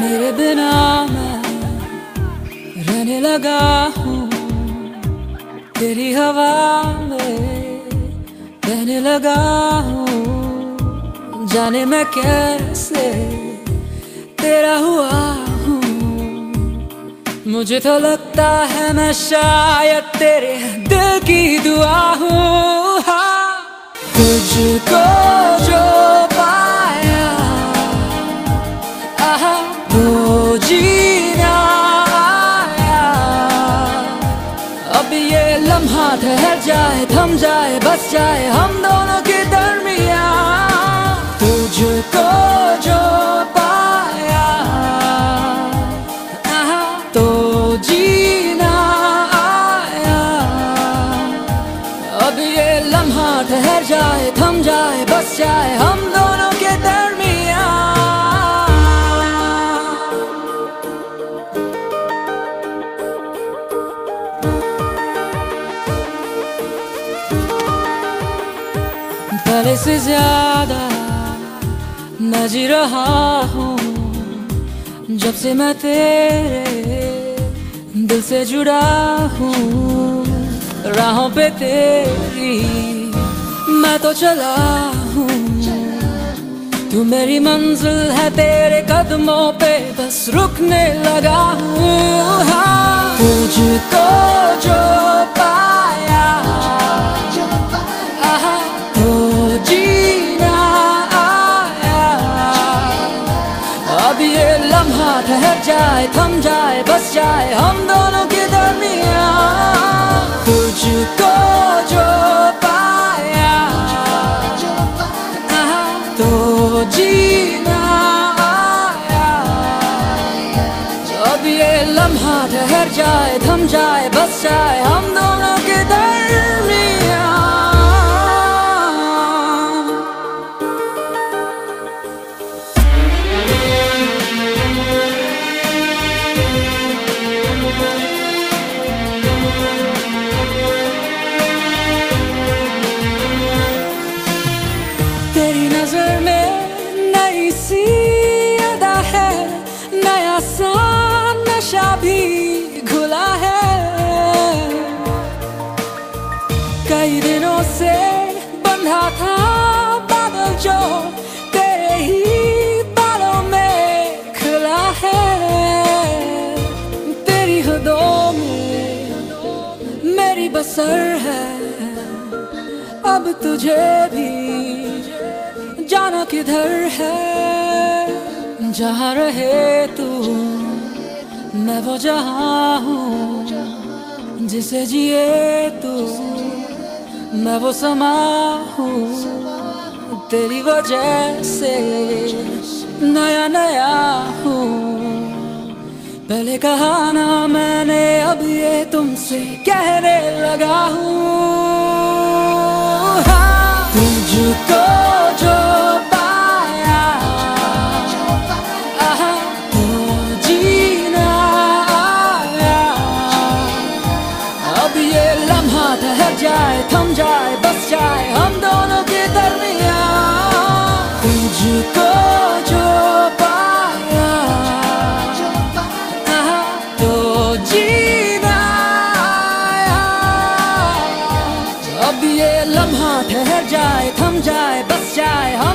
तेरे बिना मैं रहने लगा हूँ, तेरी हवा में बहने लगा हूँ। जाने मैं कैसे तेरा हुआ हूँ, मुझे तो लगता है मैं शायद तेरे दिल की दुआ हूँ। हाँ, तुझको जो पाया तो जीना आया। अब ये लम्हा ठहर जाए, थम जाए, बस जाए हम दोनों के दरमिया। तुझको जो पाया तो जीना आया। अब ये लम्हा ठहर जाए, थम जाए, बस जाए हम दोनों के दरमिया। पहले से ज्यादा मैं जी रहा हूँ, जब से मैं तेरे दिल से जुड़ा हूँ। राहों पे तेरी मैं तो चला हूँ, तू मेरी मंजिल है, तेरे कदमों पे बस रुकने लगा हूँ। हाँ, तुझको जो पाया तो जीना आया। अब ये लम्हा ठहर जाए, थम जाए, बस जाए हम दोनों के दरमिया। तुझको जो पाया तो जीना आया। अब ये लम्हा ठहर जाए, थम जाए, बस जाए हम दोनों के दरमिया। तेरी नजर में नई सी अदा है, नया सा नशा भी घुला है। कई दिनों से बंधा था बादल जो तेरे ही बालों में खुला है। तेरी हदों में मेरी बसर है, अब तुझे भी जाना किधर है। जहाँ रहे तू मैं वो जहाँ हूँ, जिसे जिए तू मैं वो समा हूँ। तेरी वजह से नया नया हूँ, पहले कहा ना मैंने, अब ये तुमसे कहने लगा हूँ। हाँ, तुझको जो पाया तो जीना आया। अब ये लम्हा ठहर जाए, थम जाए, बस जाए हम दोनों के दरमिया। तुझको जो पाया तो जीना आया। अब ये लम्हा ठहर जाए, थम जाए, बस जाए